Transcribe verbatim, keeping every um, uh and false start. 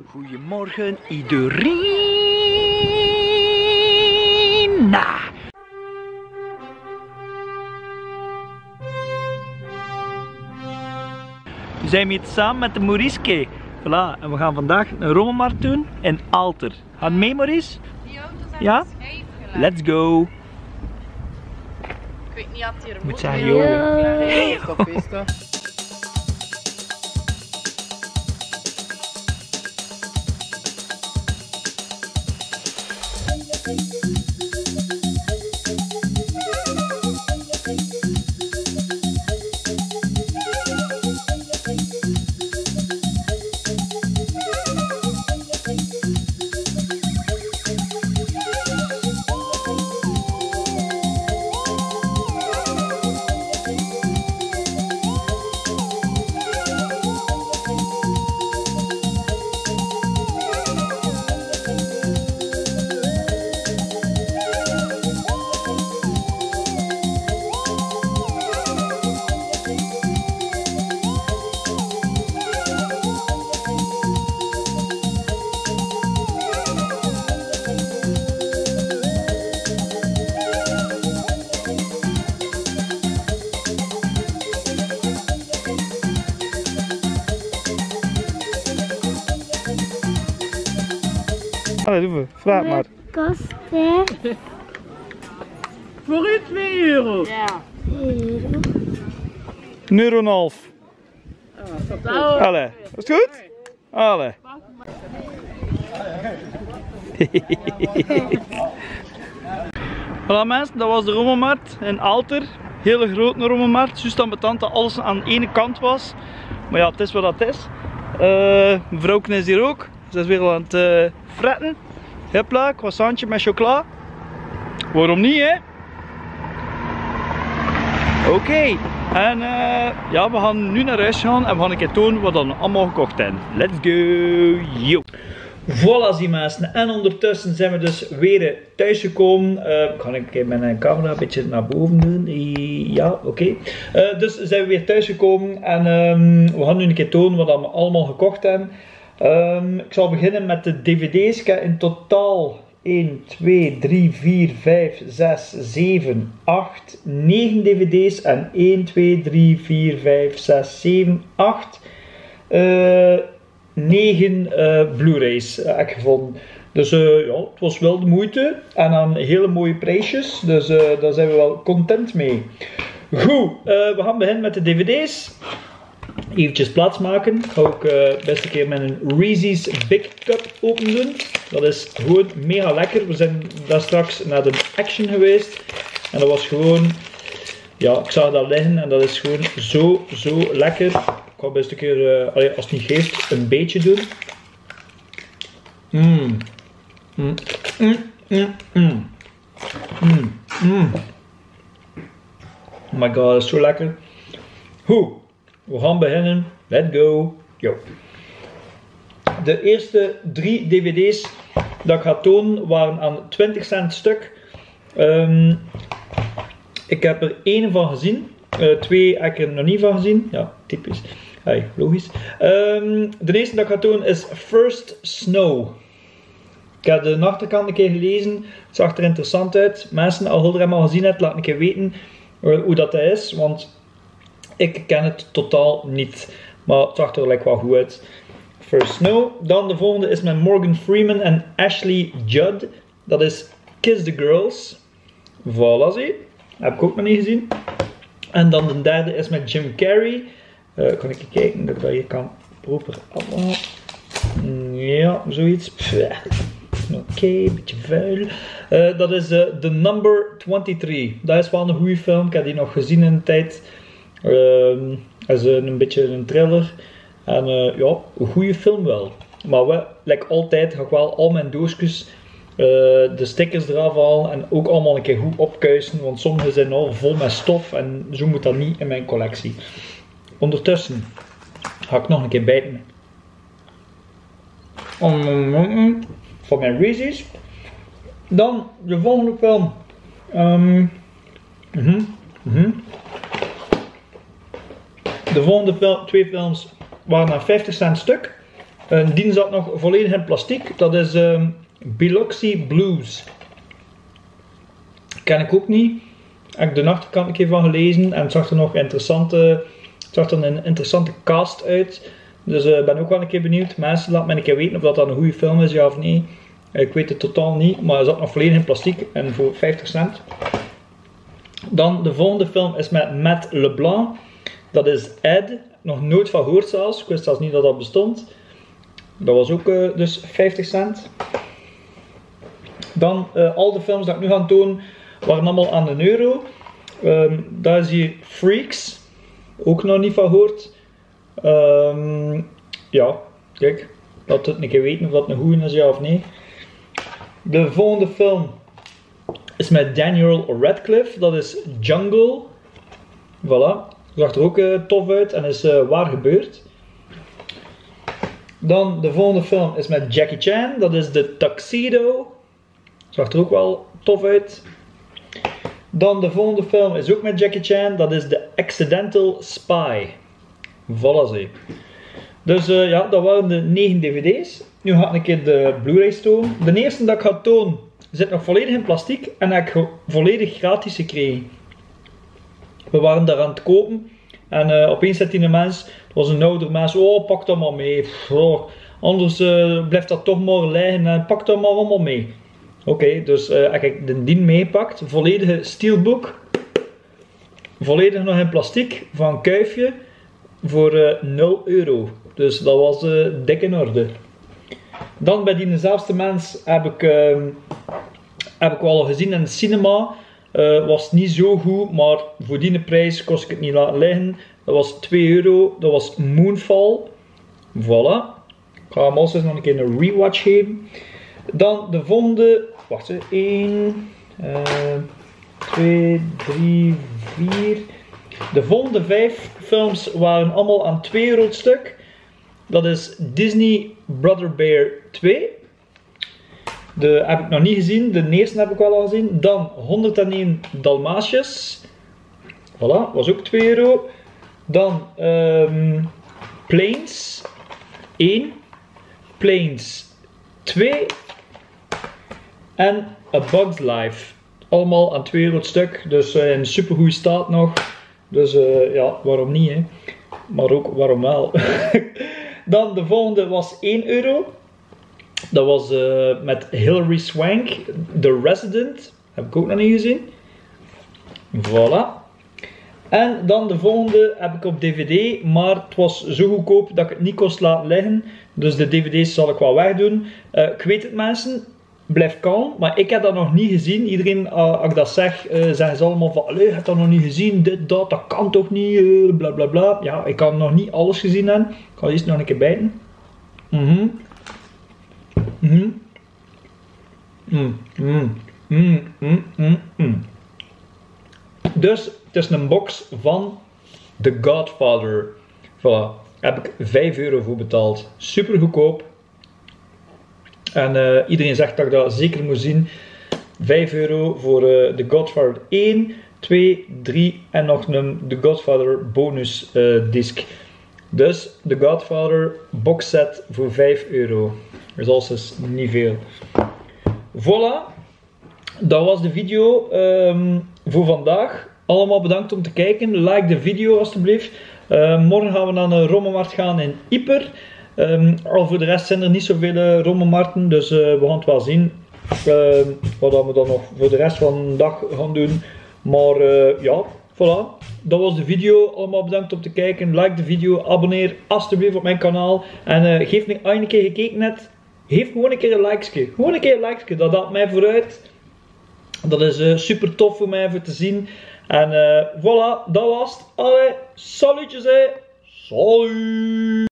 Goedemorgen iedereen. Nou. We zijn hier samen met de Mauriske. Voilà, en we gaan vandaag een rommelmarkt doen in Alter. Gaan we mee, Maurice? Die auto's zijn ja? Let's go. Ik weet niet of die er moet zijn, joh. Allee, doe maar. Vraag maar. Kost hè? Voor u twee euro. Ja. Een euro en een half. Oh, Allee, is het goed? Allee. Voilà mensen, dat was de rommelmarkt in Alter. Hele grote rommelmarkt. Juist ambetant dat alles aan de ene kant was. Maar ja, het is wat dat is. Uh, mevrouw is hier ook. Ze is weer aan het uh, fretten. Hopla, croissantje met chocola. Waarom niet, hè? Oké. Okay. En uh, ja, we gaan nu naar huis gaan en we gaan een keer tonen wat we dan allemaal gekocht hebben. Let's go! Yo! Voilà, zie mensen. En ondertussen zijn we dus weer thuis gekomen. Uh, ik ga een keer mijn camera een beetje naar boven doen. Ja, oké. Okay. Uh, dus zijn we weer thuis gekomen en um, we gaan nu een keer tonen wat we allemaal gekocht hebben. Um, ik zal beginnen met de dvd's. Ik heb in totaal één, twee, drie, vier, vijf, zes, zeven, acht, negen dvd's en één, twee, drie, vier, vijf, zes, zeven, acht, uh, negen uh, Blu-rays uh, heb ik gevonden. Dus uh, ja, het was wel de moeite en aan hele mooie prijsjes, dus uh, daar zijn we wel content mee. Goed, uh, we gaan beginnen met de dvd's. Eventjes plaatsmaken. Ik ga ook uh, best een keer met een Reese's Big Cup open doen. Dat is gewoon mega lekker. We zijn daar straks naar de Action geweest. En dat was gewoon... Ja, ik zag dat liggen en dat is gewoon zo, zo lekker. Ik ga best een keer, uh, allee, als het niet geeft, een beetje doen. Mmm. Mmm. Mmm. Mmm. Mmm. Mmm. Mm. Oh my god, dat is zo lekker. Goed. We gaan beginnen. Let's go. Yo. De eerste drie dvd's dat ik ga tonen waren aan twintig cent stuk. Um, ik heb er één van gezien. Uh, twee heb ik er nog niet van gezien. Ja, typisch. Hey, logisch. Um, de eerste dat ik ga tonen is First Snow. Ik heb de achterkant een keer gelezen. Het zag er interessant uit. Mensen, als je hem al gezien hebt, laat een keer weten uh, hoe dat is. Want ik ken het totaal niet, maar het zag er lekker wel goed uit. First Snow. Dan de volgende is met Morgan Freeman en Ashley Judd. Dat is Kiss the Girls. Voilà, zie. Heb ik ook nog niet gezien. En dan de derde is met Jim Carrey. Uh, kan ik even kijken dat ik dat hier kan proper afhalen. Ja, zoiets. Oké, okay, beetje vuil. Uh, dat is uh, The Number twenty-three. Dat is wel een goede film. Ik heb die nog gezien in de tijd. Uh, dat is een, een beetje een thriller. En uh, ja, een goede film wel. Maar wel, like altijd, ga ik wel al mijn doosjes, uh, de stickers eraf halen en ook allemaal een keer goed opkuisen. Want sommige zijn al vol met stof en zo moet dat niet in mijn collectie. Ondertussen ga ik nog een keer bijten. Van mijn Reese's. Dan de volgende film. Um, mm-hmm, mm-hmm. De volgende film, twee films waren aan vijftig cent stuk. En die zat nog volledig in plastic. Dat is um, Biloxi Blues. Ken ik ook niet. Heb ik de achterkant een keer van gelezen. En het zag er nog interessante, het zag er een interessante cast uit. Dus ik uh, ben ook wel een keer benieuwd. Mensen, laat me een keer weten of dat, dat een goede film is, ja of nee. Ik weet het totaal niet. Maar hij zat nog volledig in plastic. En voor vijftig cent. Dan de volgende film is met Matt LeBlanc. Dat is Ed. Nog nooit van gehoord zelfs. Ik wist zelfs niet dat dat bestond. Dat was ook uh, dus vijftig cent. Dan uh, al de films die ik nu ga tonen waren allemaal aan een euro. Um, daar is hier Freaks. Ook nog niet van gehoord. Um, ja, kijk. Laat het een keer weten of dat een goeie is, ja of nee. De volgende film is met Daniel Radcliffe. Dat is Jungle. Voilà. Zag er ook uh, tof uit en is uh, waar gebeurd. Dan de volgende film is met Jackie Chan. Dat is The Tuxedo. Zag er ook wel tof uit. Dan de volgende film is ook met Jackie Chan. Dat is The Accidental Spy. Voilà ze. Dus uh, ja, dat waren de negen D V D's. Nu ga ik een keer de Blu-rays tonen. De eerste dat ik ga tonen zit nog volledig in plastic en heb ik volledig gratis gekregen. We waren daar aan het kopen en uh, opeens zit die een mens, dat was een oudere mens, oh pak dat maar mee, Pff, oh, anders uh, blijft dat toch maar liggen en pak dat maar allemaal mee. Oké, okay, dus uh, heb ik de dien meegepakt, volledige steelbook, volledig nog in plastic van Kuifje voor uh, nul euro. Dus dat was uh, dik in orde. Dan bij diezelfde mens heb ik, uh, heb ik wel gezien in het cinema. Uh, was niet zo goed, maar voor die prijs kost ik het niet laten liggen. Dat was twee euro, dat was Moonfall. Voilà. Ik ga hem also nog een keer een rewatch geven. Dan de volgende, wacht even, één, twee, drie, vier. De volgende vijf films waren allemaal aan twee euro het stuk. Dat is Disney Brother Bear twee. De heb ik nog niet gezien, de eerste heb ik wel al gezien. Dan honderdéén Dalmatiërs. Voilà, was ook twee euro. Dan um, Planes één. Planes twee. En A Bug's Life. Allemaal aan twee euro het stuk. Dus uh, in supergoeie staat nog. Dus uh, ja, waarom niet hè. Maar ook waarom wel. Dan de volgende was één euro. Dat was uh, met Hilary Swank, The Resident. Heb ik ook nog niet gezien. Voilà. En dan de volgende heb ik op D V D, maar het was zo goedkoop dat ik het niet kost laten liggen. Dus de D V D's zal ik wel wegdoen. Uh, ik weet het mensen, blijf kalm, maar ik heb dat nog niet gezien. Iedereen, uh, als ik dat zeg, uh, zeggen ze allemaal van, allee, je hebt dat nog niet gezien, dit, dat, dat kan toch niet, uh, bla bla bla. Ja, ik kan nog niet alles gezien hebben. Ik ga eerst nog een keer bijten. Mhm. Mhm. Mm, mm, mm, mm, mm, mm. Dus het is een box van The Godfather. Voilà. Heb ik vijf euro voor betaald. Super goedkoop. En uh, iedereen zegt dat ik dat zeker moet zien. vijf euro voor uh, The Godfather één, twee, drie en nog een The Godfather bonus uh, disc. Dus The Godfather box set voor vijf euro. Dat is dus niet veel. Voilà. Dat was de video um, voor vandaag. Allemaal bedankt om te kijken. Like de video alstublieft. Uh, morgen gaan we naar een rommelmarkt gaan in Ieper. Um, al voor de rest zijn er niet zoveel uh, rommelmarkten. Dus uh, we gaan het wel zien. Uh, wat we dan nog voor de rest van de dag gaan doen. Maar uh, ja, voilà. Dat was de video. Allemaal bedankt om te kijken. Like de video. Abonneer alstublieft op mijn kanaal. En uh, geef me als je een keer gekeken hebt. Geef gewoon een keer een likeske. Gewoon een keer een likeske. Dat helpt mij vooruit. Dat is uh, super tof voor mij even te zien. En uh, voilà, dat was het. Allee, salutjes hè. Salut.